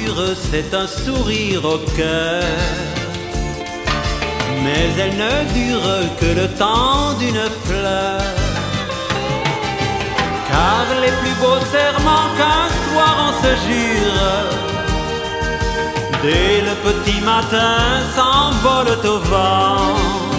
l'aventure, c'est un sourire au cœur. Mais elle ne dure que le temps d'une fleur. Car les plus beaux serments qu'un soir on se jure, dès le petit matin s'envolent au vent.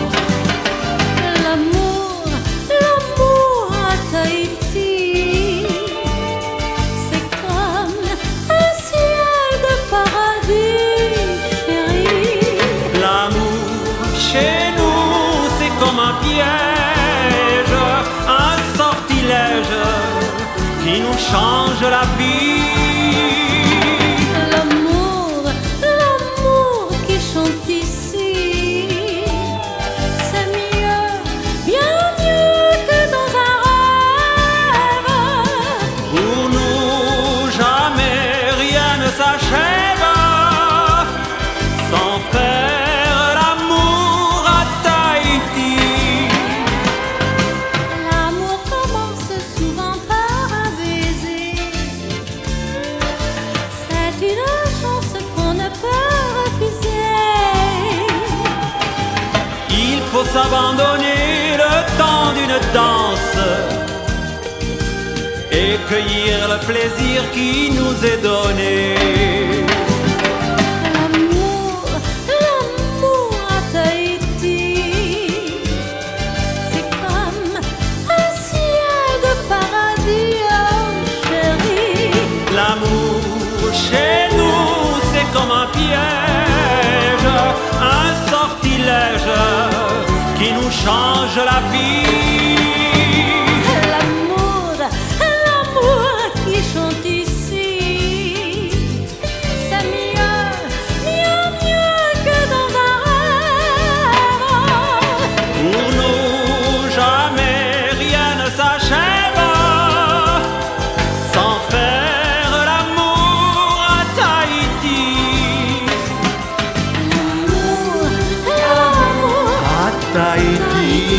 L'amour, l'amour à Tahiti, c'est comme un ciel de paradis, chérie. L'amour chez nous c'est comme un piège, un sortilège qui nous change la vie. L'amour, l'amour qui chante ici, c'est mieux, bien mieux que dans un rêve. Pour nous jamais rien ne s'achève sans faire l'amour à Tahiti. L'amour commence souvent par un baiser. C'est une chance qu'on ne peut refuser. Il faut s'abandonner le temps d'une danse et cueillir le plaisir qui nous est donné. L'amour, l'amour à Tahiti, c'est comme un ciel de paradis, oh chérie. L'amour chez nous c'est comme un piège, un sortilège qui nous change la vie. L'amour, l'amour qui chante ici, c'est mieux, mieux, mieux que dans un rêve. Pour nous jamais rien ne s'achève sans faire l'amour à Tahiti. L'amour, l'amour À Tahiti.